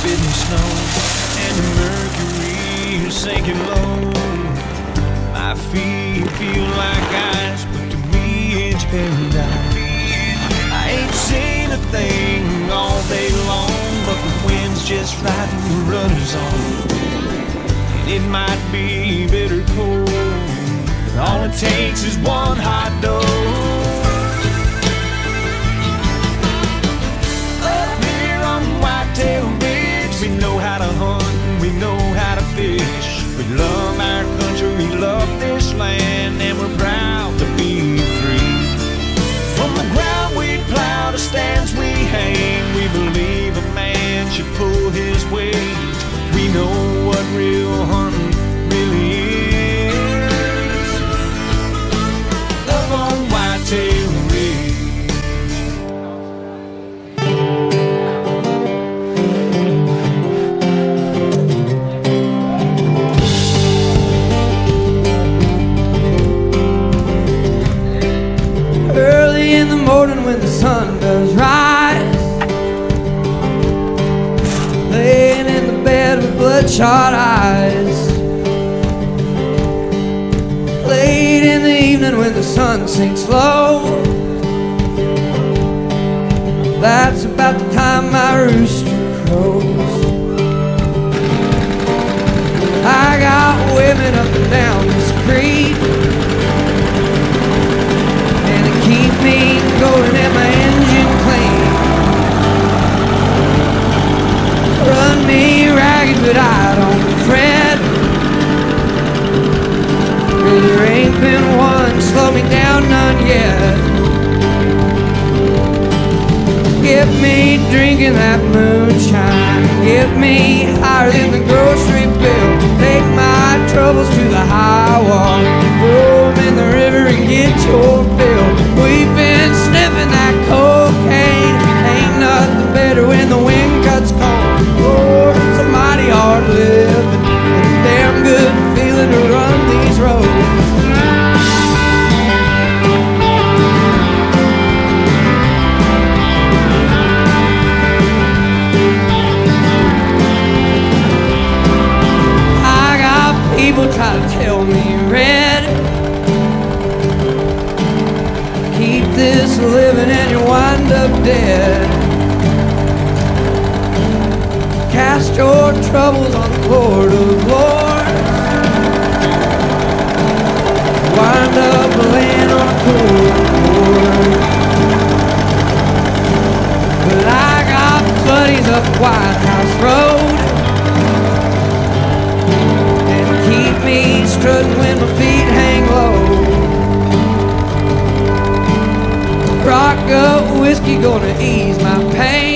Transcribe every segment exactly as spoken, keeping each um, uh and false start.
spitting snow, and the mercury is sinking low. My feet feel like ice, but to me it's paradise. I ain't seen a thing all day long, but the wind's just right and the rudder's on. And it might be bitter cold, but all it takes is one hot dose. Up here on Whitetail Ridge, we know how to hunt, we know how to fish. We love our country, we love this land, and we're proud to be free. From the ground we plow to stands we hang, we believe a man should pull his weight. We know what real hunting really is. Up on Whitetail Ridge. Early in the morning when the sun does rise, laying in the bed with bloodshot eyes. Late in the evening when the sun sinks low, that's about the time my rooster crows. I got women up and down this creek, and they keep me going and my engine clean. Run me ragged, but I don't fret, 'cause there ain't been one slow me down, none yet. Get me drinking that moonshine, get me higher than the grocery bill. Take my troubles to the high wall, throw 'em in the river and get your fill. We've been sniffing that cocaine, ain't nothing better when the wind cuts cold. Lord, it's a mighty hard living, and a damn good feeling to run these roads. I got people try to tell me, Red, keep this living and you wind up dead. Cast your troubles on the Lord of Lords, wind up laying on a cold board. But I got buddies up White House Road, and keep me strutting when my feet hang low. Rock up whiskey gonna ease my pain.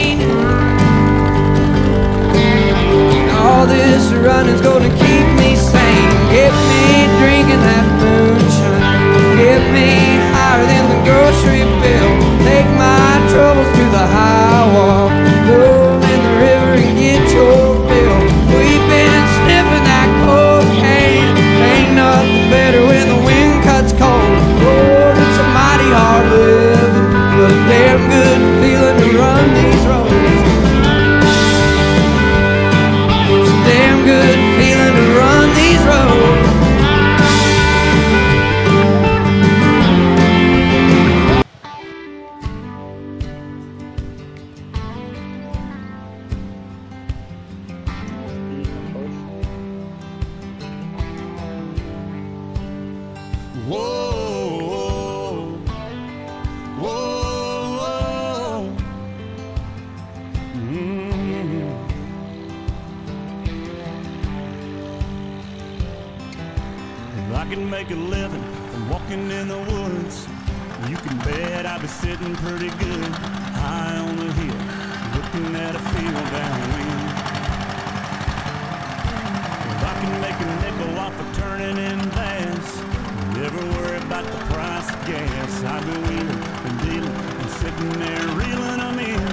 All this running's gonna keep me sane. Get me drinking that moonshine, get me higher than the grocery bill. Take my troubles to the high wall, throw 'em in the river and get your fill. We've been sniffing that cocaine, ain't nothing better when the wind cuts cold. Lord, it's a mighty hard living, but a damn good feeling to run these roads. Damn good feeling to run these roads. Whoa, whoa, whoa. Mm. If I can make a living from walking in the woods, you can bet I'll be sitting pretty good high on the hill, looking at a field downwind. If I can make a nickel off of turning in bass, never worry about the price of gas. I've been wheeling and dealing and sitting there reeling them in.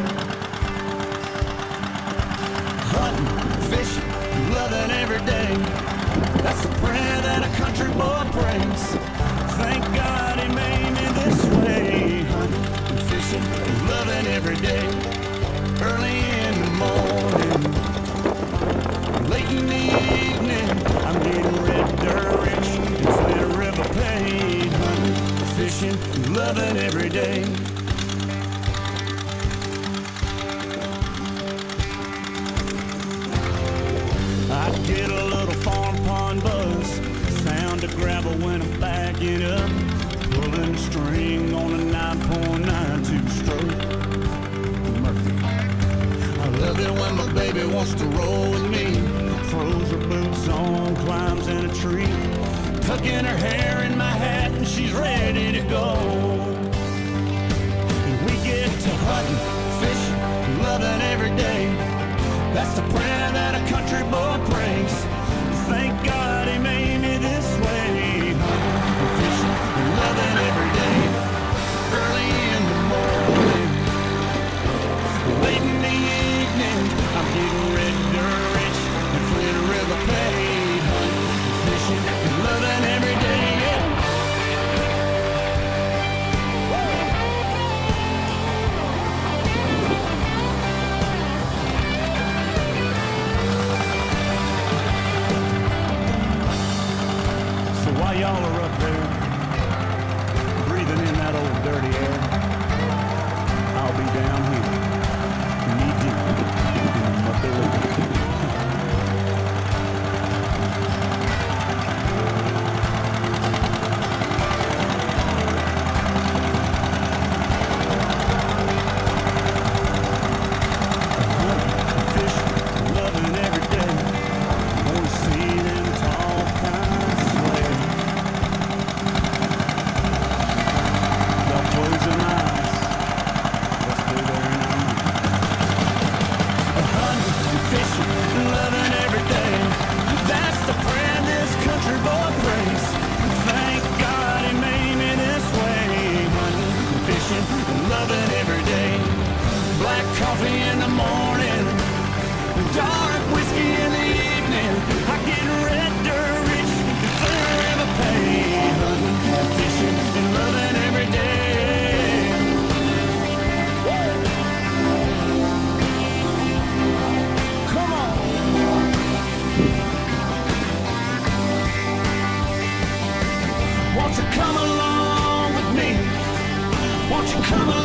Hunting, fishing, loving every day. That's the prayer that a country boy prays. Thank God he made me this way. Hunting and fishing and loving every day. Early in the morning, loving every day. I get a little farm pond buzz, sound of gravel when I'm backing up, pulling the string on a nine point nine two stroke Murphy. I love it when my baby wants to roll with me, throws her boots on, climbs in a tree, tucking her hair in my hat and she's ready to go. And we get to hunting, fishing, loving every day. That's the prayer that a country boy prays. Thank God he made me this way. Hunting, fishing, loving every day. Early in the morning, late in the evening, I'm getting red dirt rich and Flint River paid. Hunting, fishing, loving every day. Yeah. While y'all are up there, breathing in that old dirty air, I'll be down here, knee deep in my belly. Won't you come along with me? Won't you come along?